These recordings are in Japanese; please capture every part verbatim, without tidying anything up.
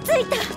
着いた。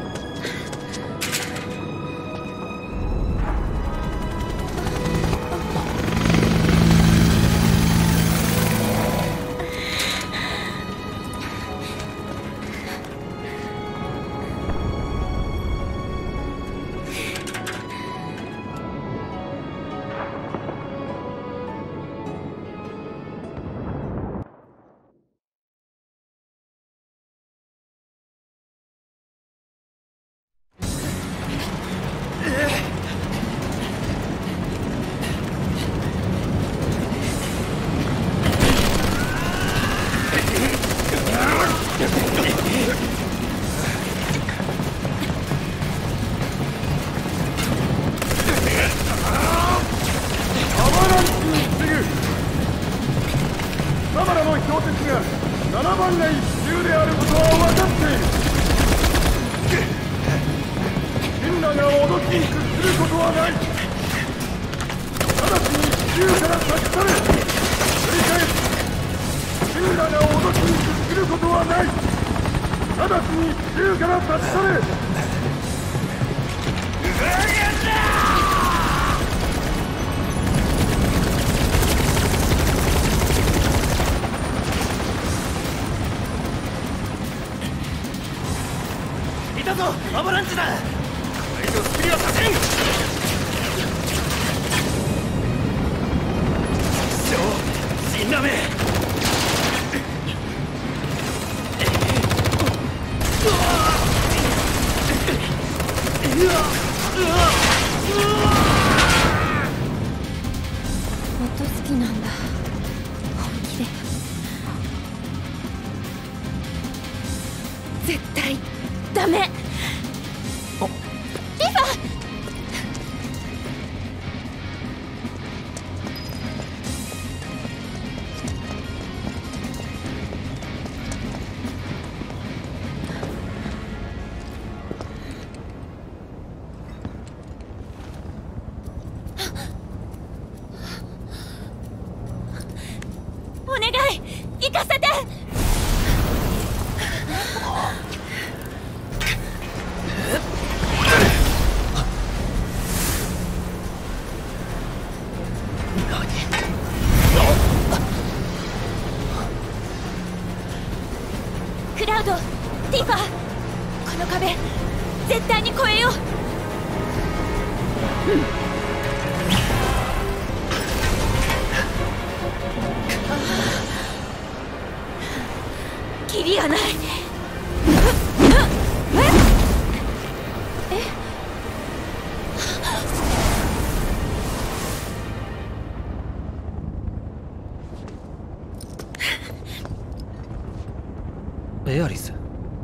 エアリス、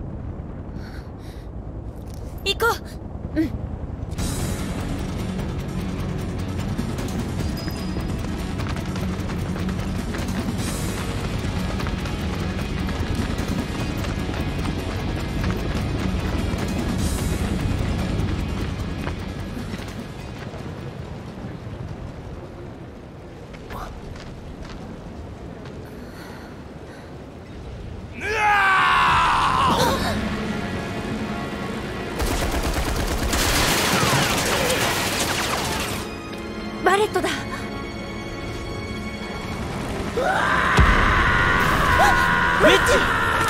行こう。うん。バレットだ。 ウェッジ！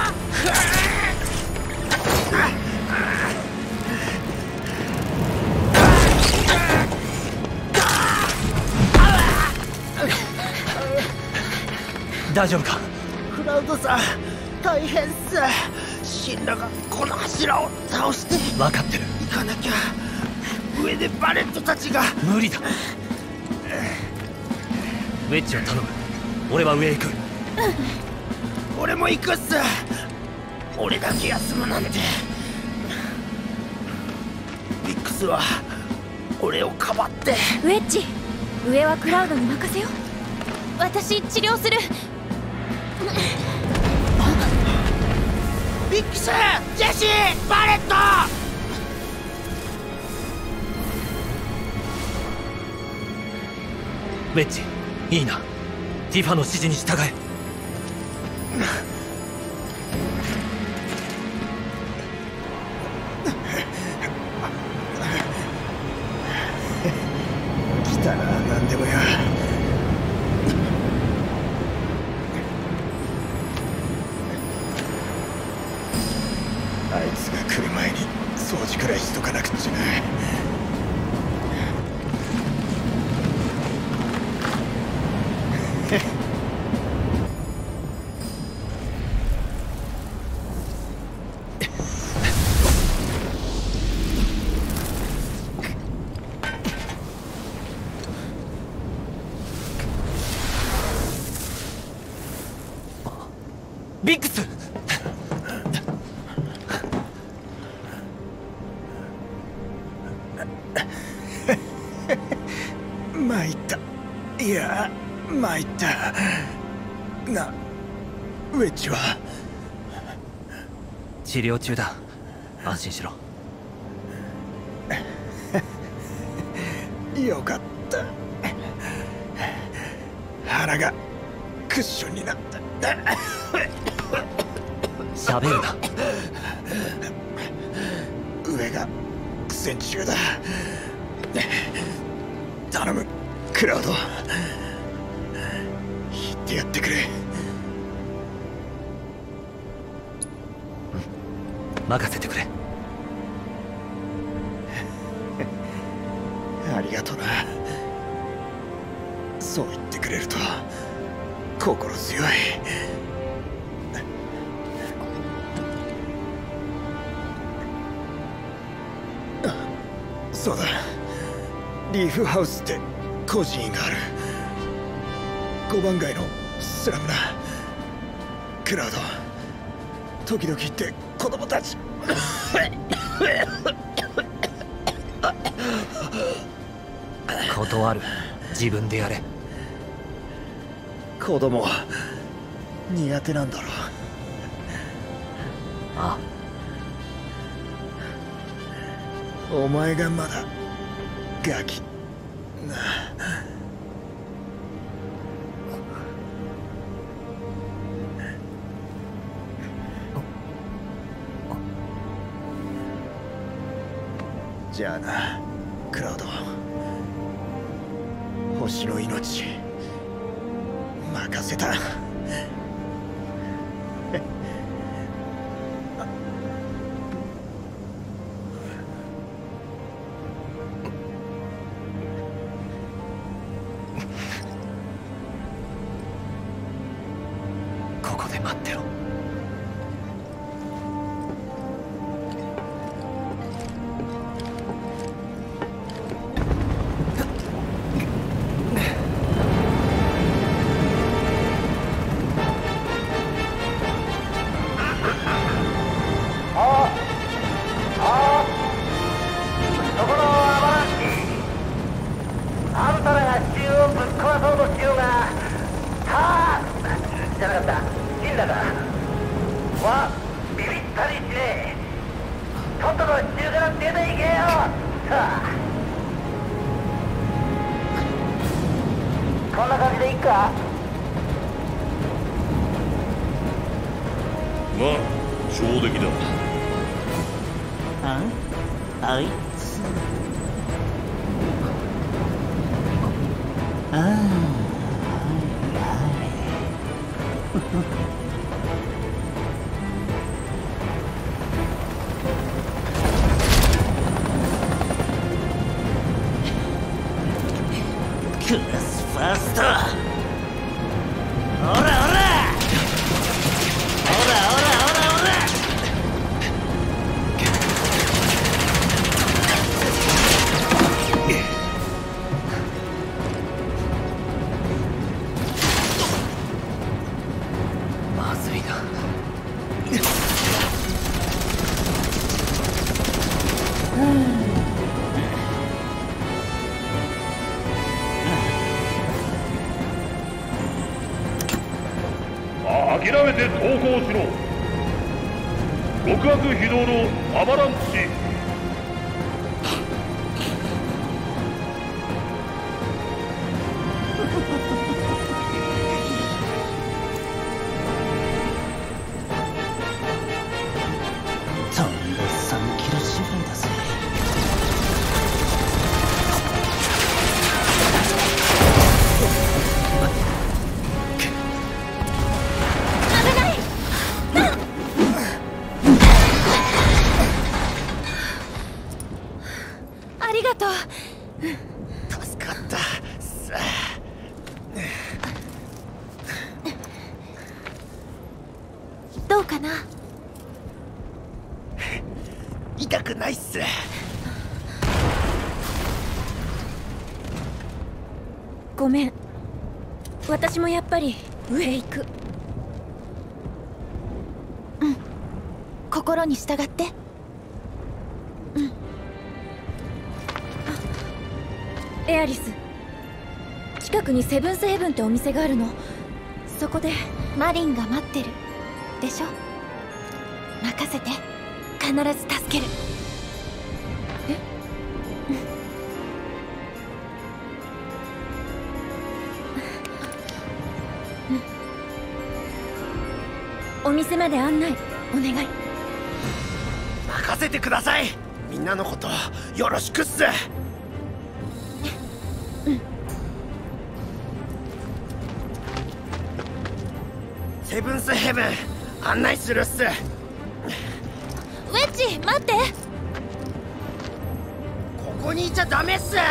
大丈夫か？ クラウドさん、大変っす。シンラがこの柱を倒して。 分かってる。 行かなきゃ。上でバレットたちが。 無理だ。ウェッジを頼む。俺は上へ行く。 うん、俺も行くっす。俺だけ休むなんて。ミックスは俺をかばって。 ウェッジ、上はクラウドに任せよう。私治療する。 ミックス、ジェシー、バレット。 ウェッジ、いいな。ティファの指示に従え。 来たな、何でもや。あいつが来る前に掃除くらいしとかなくっちゃな。 ビックス。 参った。いや、参った。な、ウェッジは治療中だ。安心しろ。 よかった。腹がクッションになった。 喋るな。 上が苦戦中だ。頼む、クラウド。言ってやってくれ。 任せてくれ。 ありがとな。そう言ってくれると心強い。そうだ、リーフハウスって孤児院がある。ごばん街のスラムだ。クラウド、時々行って子供たち断る。自分でやれ。 子供苦手なんだろう。 ああ、お前がまだガキな。じゃあな、クラウド。星の命任せた。 ここで待ってろ。 こんな感じでいいか？ まあ、上出来だ。 あ？あいつ。ああ、はいはい。クラスファースト。ほらほら。ほらほらほらほら。 まずいな。 諦めて投降しろ。極悪非道のアバランチ。 飛んでさんキロしがとう。 助かったさあ。 どうかな。 痛くないっす。 ごめん、私もやっぱり上へ行く。うん、心に従って。うん。エアリス、近くにセブンスヘブンってお店があるの。そこでマリンが待ってるでしょ。任せて、必ず助ける。え？うん、お店まで案内お願い。 任せてください。みんなのことよろしくっす。 うん。 セブンスヘブン案内するっす。ウェッジ、待って。 ここにいちゃダメっす。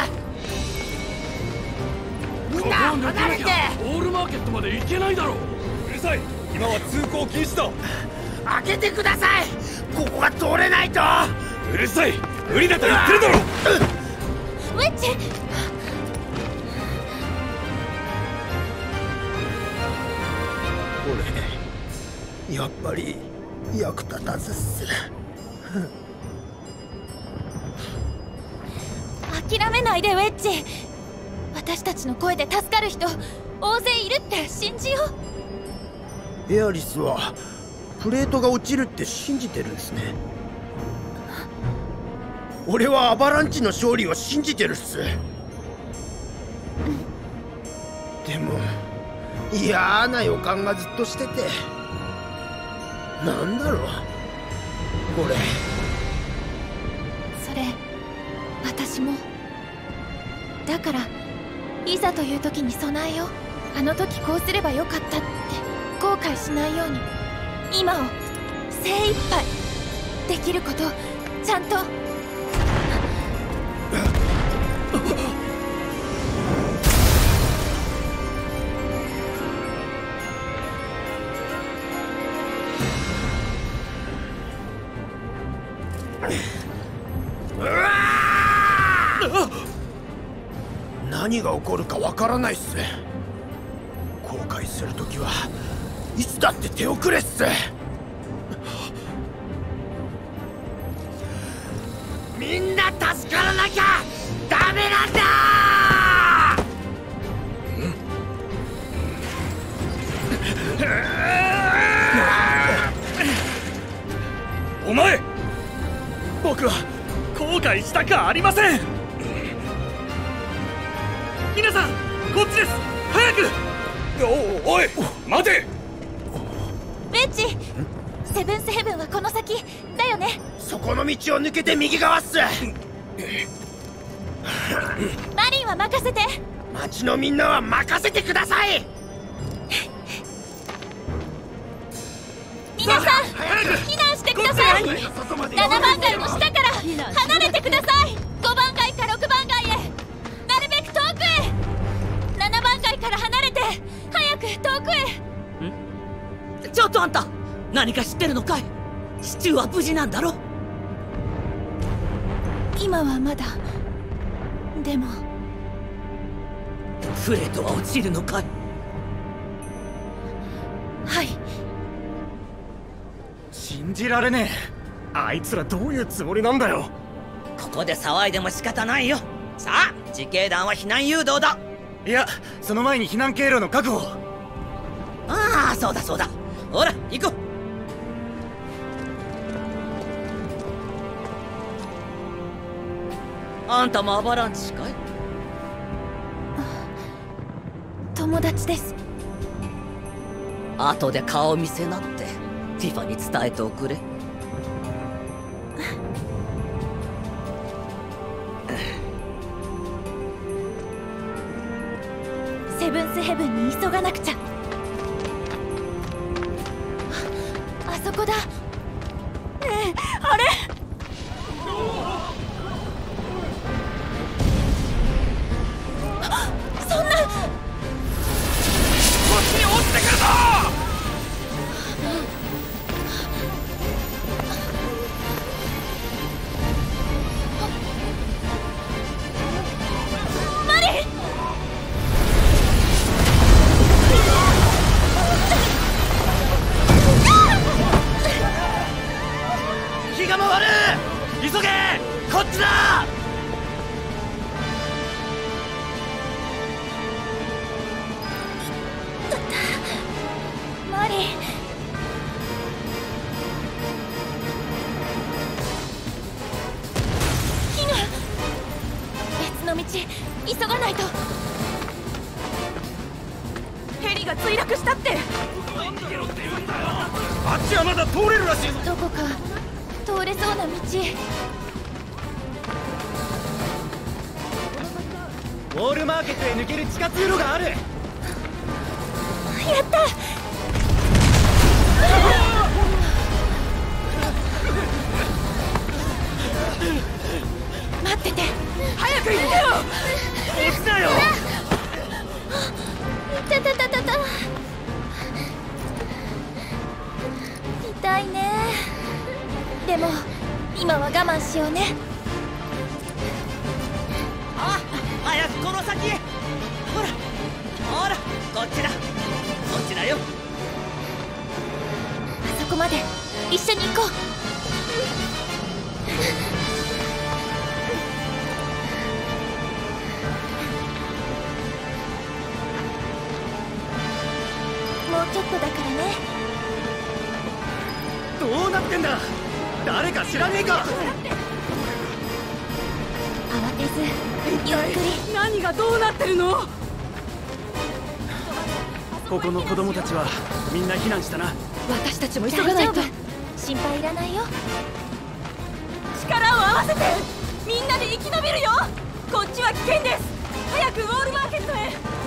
みんな離れて。 オールマーケットまで行けないだろう。うるさい、今は通行禁止だ。 開けてください。ここが通れないと。 うるさい、無理だと言ってるだろ。 ウェッジ、 俺やっぱり役立たずっす。 諦めないでウェッジ。私たちの声で助かる人大勢いるって信じよう。 エアリスはプレートが落ちるって信じてるんですね。俺はアバランチの勝利を信じてるっす。でも嫌な予感がずっとしてて。なんだろうこれ。 それ私もだから、いざという時に備えよう。あの時こうすればよかったって後悔しないように、今を精一杯できることをちゃんと。 何が起こるかわからないっす。後悔するときはいつだって手遅れっす。みんな助からなきゃダメなんだ。 お前、僕は後悔したくありません。皆さんこっちです、早く。おおい待て。 ウェッジ、セブンスヘブンはこの先だよね。 そこの道を抜けて右側っす。 マリンは任せて。 町のみんなは任せてください。 皆さん避難してください。ななばん街の下から離れてください。ごばん街かろくばん街へ、なるべく遠くへ。ななばん街から離れて早く遠くへ。 ん？ちょっとあんた、何か知ってるのかい？シチューは無事なんだろ？ 今はまだ。でもフレートは落ちるのかい？ はい。 信じられねえ。あいつらどういうつもりなんだよ。 ここで騒いでも仕方ないよ。さあ、自警団は避難誘導だ。 いや、その前に避難経路の確保。 ああ、そうだそうだ。ほら行こう。あんたもアバランチかい？ 友達です。 後で顔見せなってティファに伝えておくれ。 セブンスヘブンに急がなくちゃ。あ、あそこだ。ねえ、あれ。 急げ、こっちだ。 マリン、ヒナ、別の道急がないと。ヘリが墜落したって。 あっちはまだ通れるらしいぞ。 どこか通れそうな道。 ウォールマーケットへ抜ける地下通路がある。 やった。待ってて、早く行ってよ。 落ちなよ。 いたたたたた。痛いね。でも今は我慢しようね。 あ、早くこの先へ。ほらほら、こっちだこっちだよ。 あそこまで一緒に行こう。もうちょっとだからね。 どうなってんだ。誰か知らねえか。 慌てずゆっくり。 何がどうなってるの？ ここの子供たちはみんな避難したな。 私たちも急がないと。 大丈夫、心配いらないよ。 力を合わせてみんなで生き延びるよ。こっちは危険です。早くウォールマーケットへ。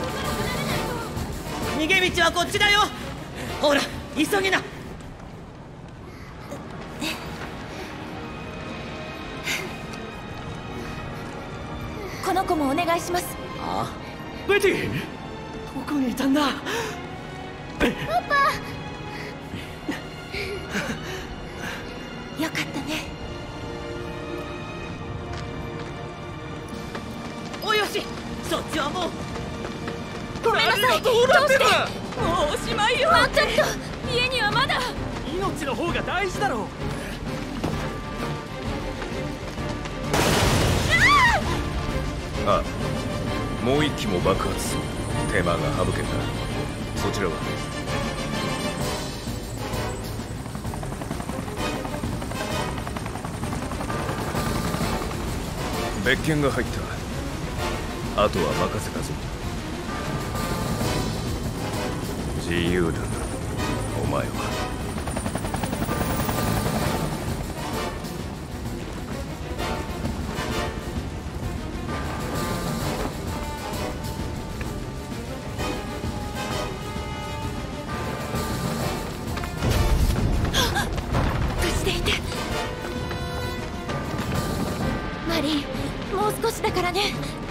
逃げ道はこっちだよ。ほら急ぎな。 この子もお願いします。 ああ、ベティ、どこにいたんだ。 パパよかったね。 およし、そっちはもう。 ごめんなさい。どうして。 もうおしまいよ。 もうちょっと。家にはまだ。 命の方が大事だろう。 ああ、もう一機も爆発。手間が省けた。そちらは別件が入った。あとは任せたぞ。自由だな、お前は。 無事でいて。マリン、もう少しだからね。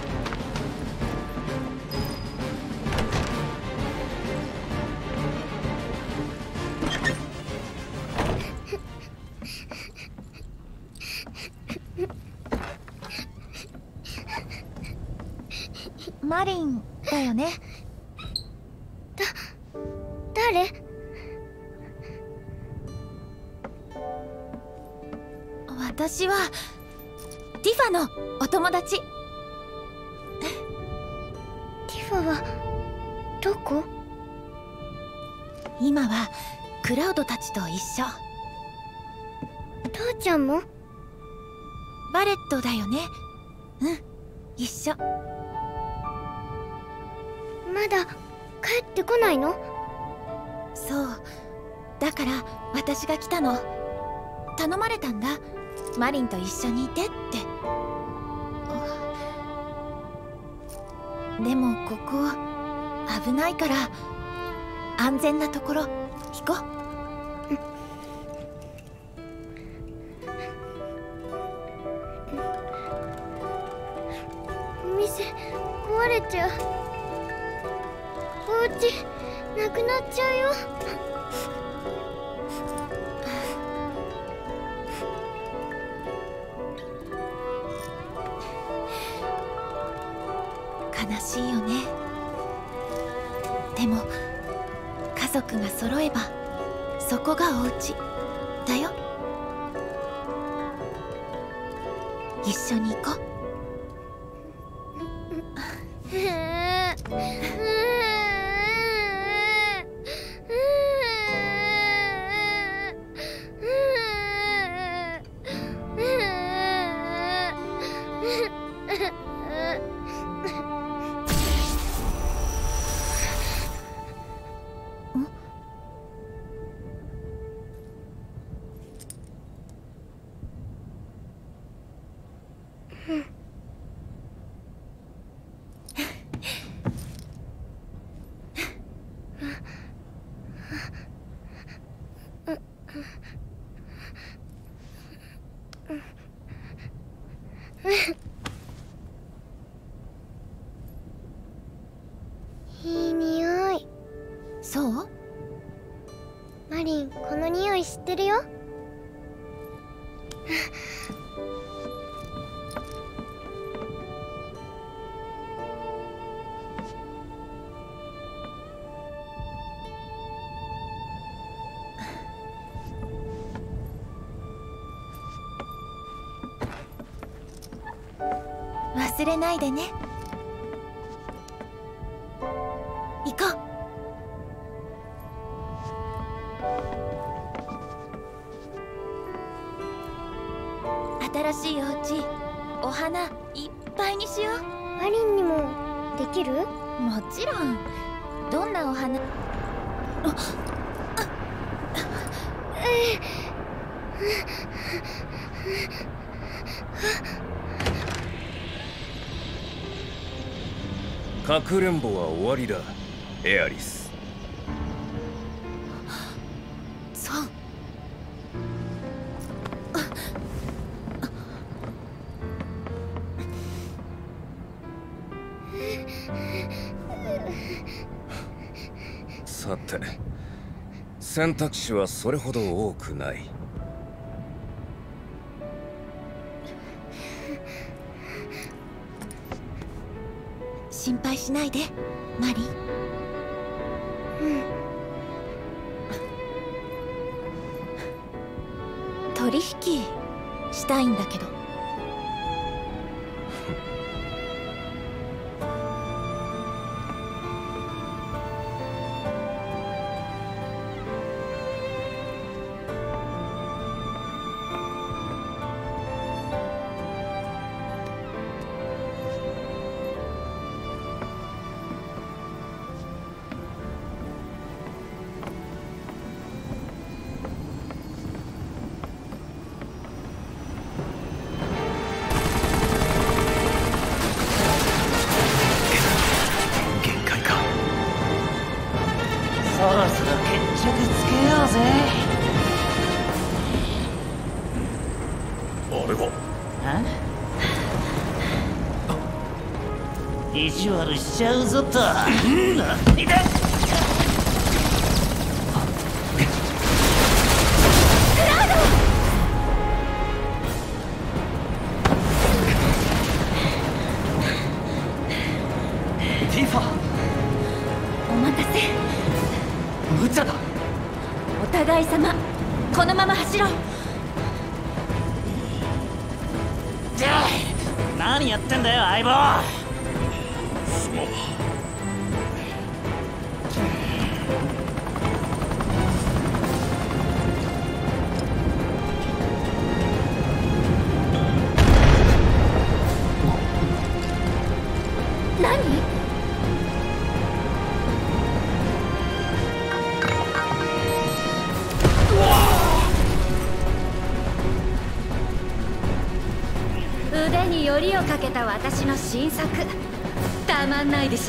マリンだよね。だ、誰？私はティファのお友達。ティファはどこ？今はクラウドたちと一緒。父ちゃんも？バレットだよね。うん、一緒。まだ帰ってこないの？そう、だから私が来たの。頼まれたんだ、マリンと一緒にいてって。でもここ危ないから安全なところ行こう。店壊れちゃう。お家なくなっちゃうよ。悲しいよね。でも家族が揃えばそこがお家だよ。 一緒に行こう。 いい匂い。 そう？ マリン、この匂い知ってるよ。 忘れないでね。行こう。新しいお家、お花いっぱいにしよう。 マリンにもできる？ もちろん。どんなお花？あかくれんぼは終わりだ、エアリス。 そう。 さて、選択肢はそれほど多くない。 心配しないで、マリン。うん。取引したいんだけど。 そろそろ決着つけようぜ。 あれは意地悪しちゃうぞと。いたっ。 ティファ、 お待たせ。 無茶だ。 お互い様、このまま走ろう。 何やってんだよ相棒。 すまん。 何？腕によりをかけた私の新作、たまんないでしょ。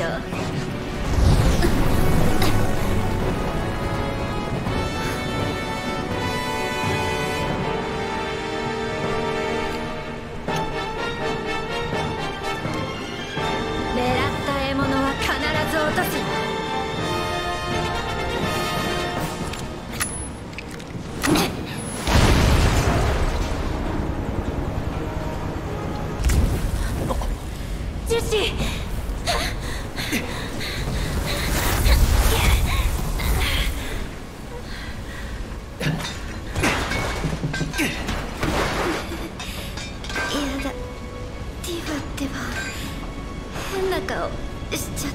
狙った獲物は必ず落とす。ジュシー、やだ。 変な顔しちゃって。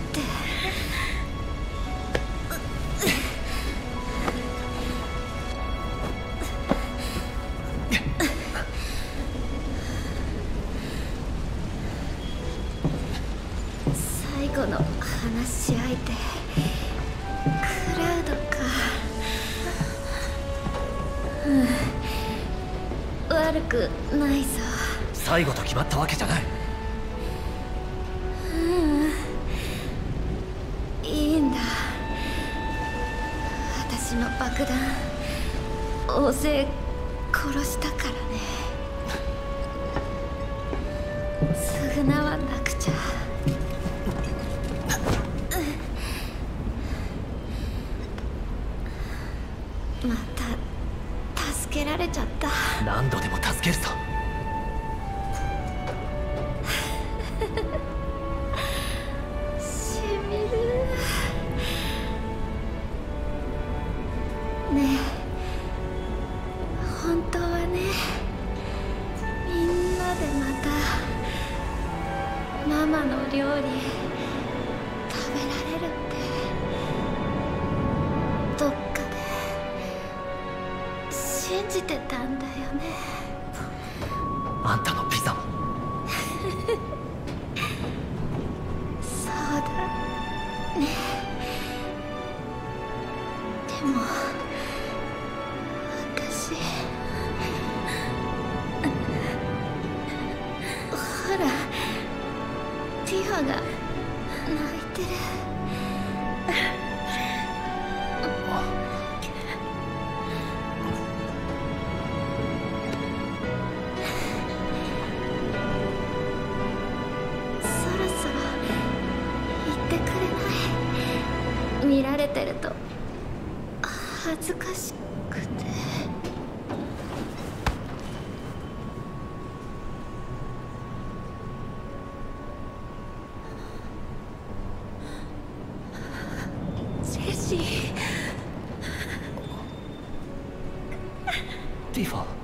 最後の話し相手クラウドか。うん、悪くないぞ。 最後と決まったわけじゃない。 うん、いいんだ。私の爆弾大勢殺したからね。償わなくちゃ。また助けられちゃった。 何度でも助けるぞ。 しみるね。え本当はね、みんなでまたママの料理食べられるってどっかで信じてたんだよね。 あんたのピザも。 そうだね。でも私ほらティファが泣いてる。見られてると恥ずかしくて。ジェシー。 ティファ。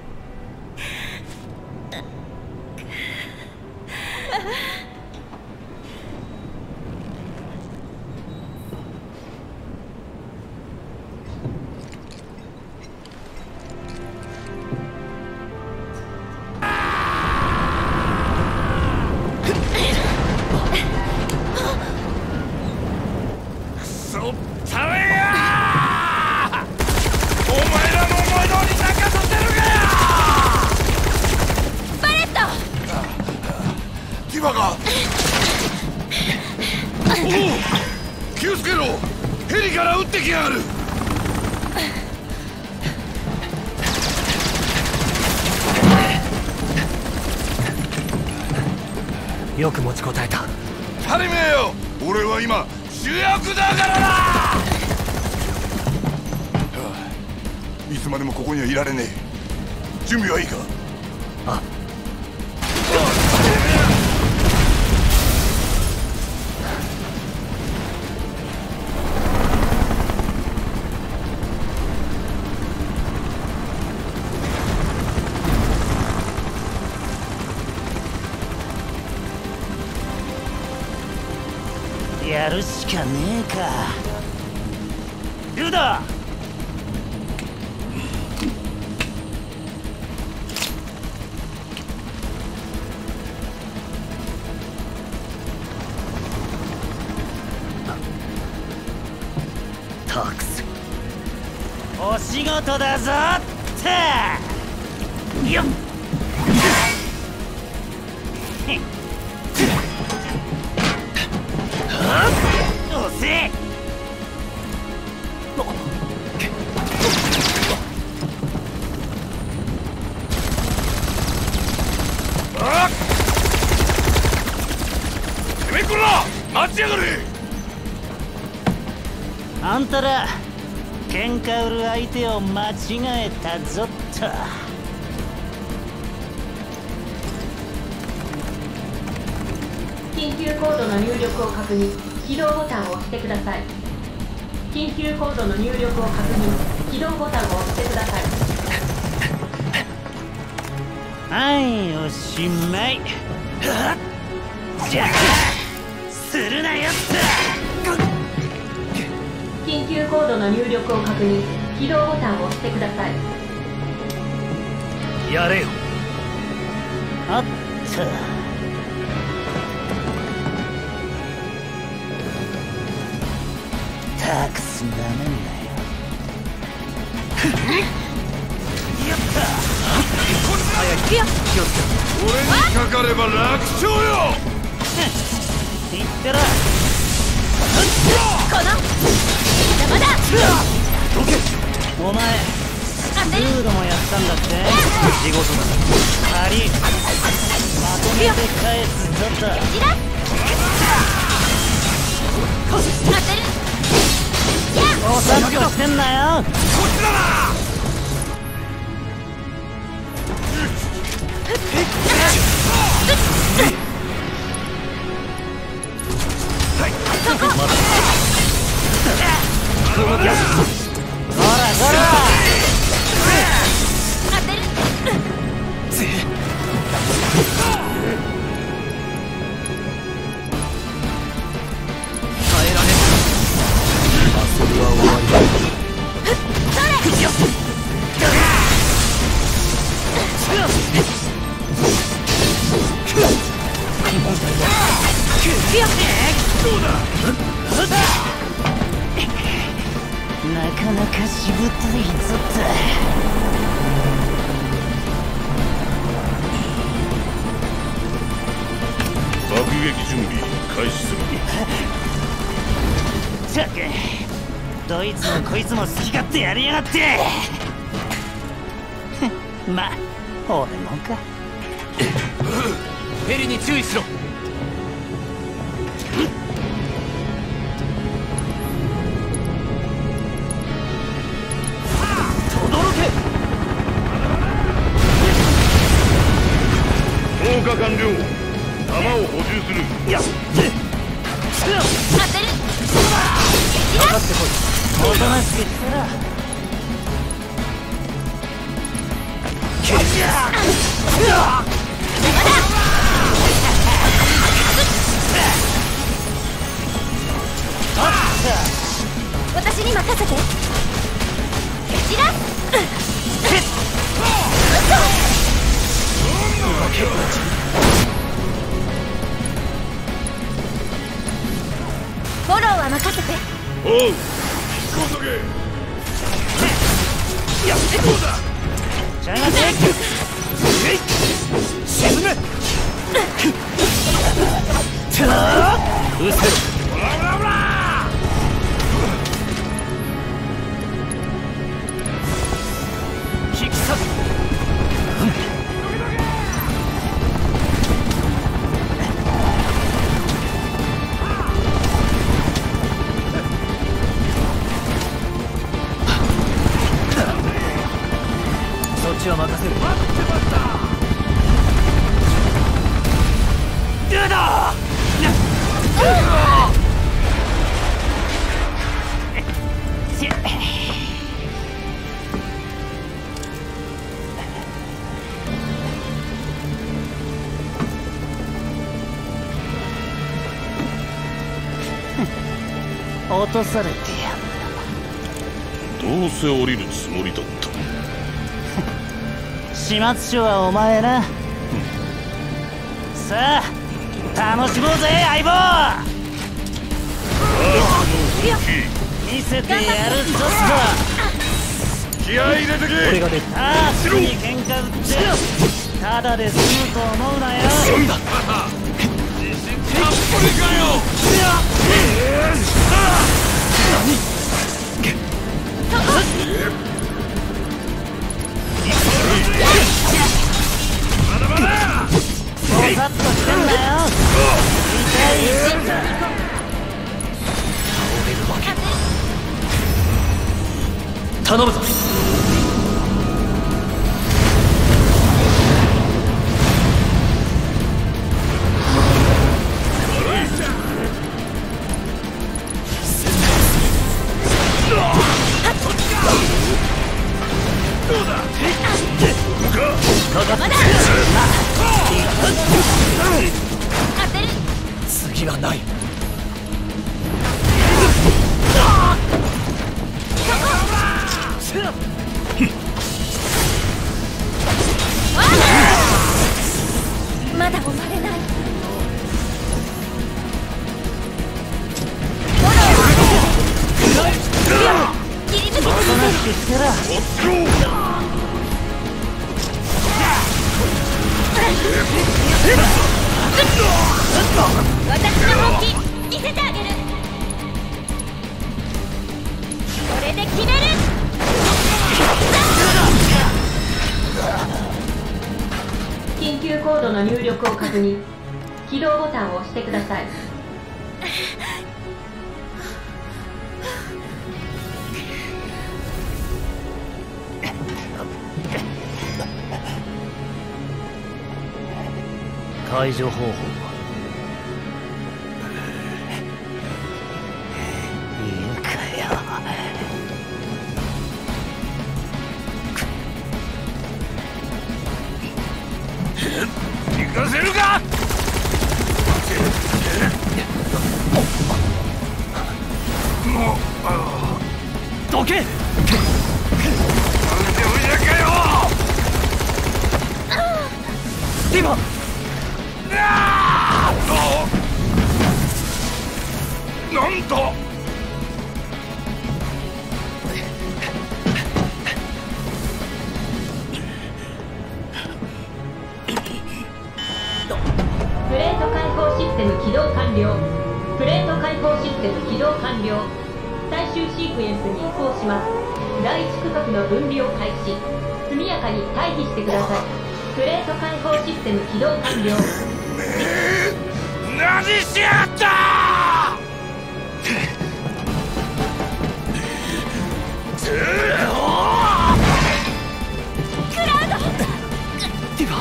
気をつけろ。ヘリから撃ってきやがる。 よく持ちこたえた。 当たり前よ。俺は今主役だからな。はあ、いつまでもここにはいられねえ。準備はいいか。 あ。 やるしかねえか。ルーダー。 タークス、 お仕事だぞってよっ。遅え。 てめえこら待ちやがれ。 あんたら喧嘩売る相手を間違えたぞっと。 緊急コードの入力を確認。起動ボタンを押してください。緊急コードの入力を確認。起動ボタンを押してください。 はい、おしまい。じゃあするなよ。 緊急コードの入力を確認。起動ボタンを押してください。 やれよ。 あっと。たくすんだめんなよ。やった。 早く気をつけろ。 俺にかかれば楽勝よ。 言ってろ。 この邪魔だ。 どけ。 お前ルードもやったんだって。 仕事だ。 借りまとめて返すぞと。 じら当てる。 おさっとしてんなよ。 こっちだな。 こらこら。 当てる。 耐えられない。遊びは終わりだ。 それ。 なかなかしぶといぞと。 爆撃準備開始する。 ったくどいつもこいつも好き勝手やりやがって。まあ俺もか。 ヘリに注意しろ。 放火完了。弾を補充する。 やっ当てる。 かかってこい。 おとなしくしたら。 私に任せて。じらフォローは任せて。 おう。引っ込んどけ。 やってこうだ。しゃがめ。 沈め。うせろ。引き裂く。そっちは任せる。待ってました。どうだ。 落とされてやん。 どうせ降りるつもりだった。 始末書はお前な。さあ楽しもうぜ相棒。見せてやるぞ気合い入れてけ。 俺が出る。 さあすぐに喧嘩売ってただで済むと思うなよ。 そんだ。 たっぷりかよ。まだまだ。 ボサッとしてんだよ。痛い痛い。 頼むぞ。次はない。 私の本気見せてあげる。これで決める。 緊急コードの入力を確認。起動ボタンを押してください。 解除方法は？いいんかよ。 行かせるか。もうどけ。なんでおいらかよ。ディバ。なんだ。 プレート開放システム起動完了。プレート開放システム起動完了。最終シークエンスに移行します。第一区画の分離を開始。速やかに退避してください。プレート開放システム起動完了。 何しやがった。クラウド。 ディバ。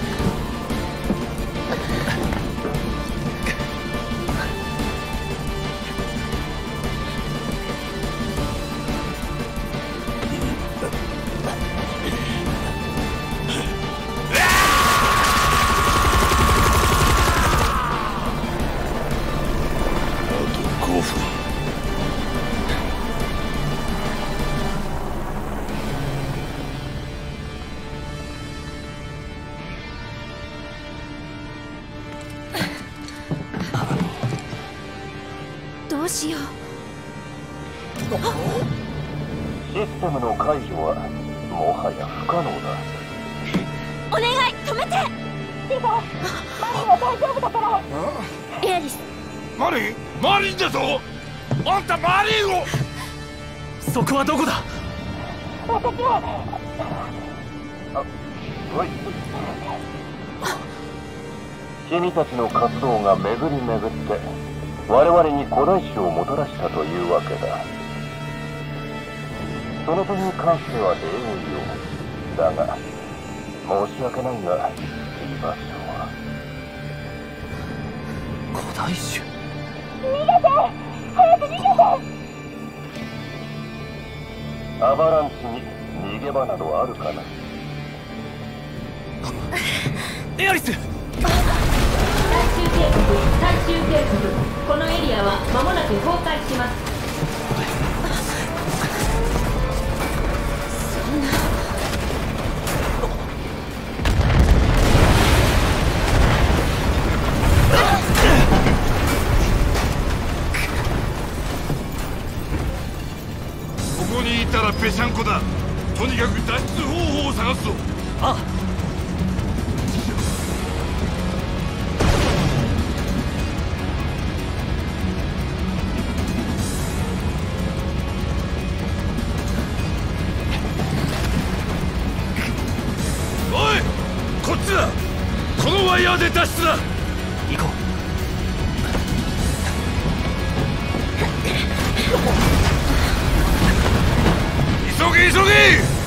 どうしよう。 システムの解除はもはや不可能だ。 お願い止めて。ディボ、マリンは大丈夫だから。エアリス。 マリン、マリンだぞ。あんたマリンを。そこはどこだ。 私は。 あ、はい。君たちの活動が巡り巡って我々に古代種をもたらしたというわけだ。その点に関しては礼を言おう。だが申し訳ないが居場所は。 古代種。 逃げて、早く逃げて。 アバランチに逃げ場などあるかな。 エアリス。 最終警告、最終警告。このエリアは間もなく崩壊します。 そんな。 ここにいたらぺしゃんこだ。とにかく脱出方法を探すぞ。ああ。こっちだ。このワイヤーで脱出だ。行こう。急げ急げ。